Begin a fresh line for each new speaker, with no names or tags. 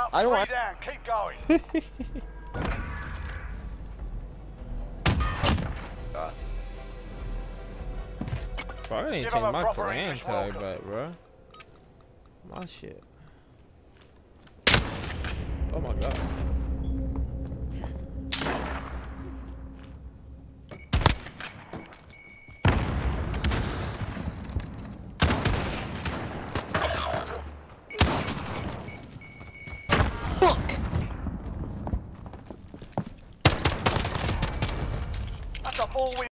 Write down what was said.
I don't
3
want.
down. Keep going.
Bro, I didn't
Give
change
him a
my
proper
clan
English
tag,
welcome.
but bro, my shit. Oh my god.
That's a 4-win.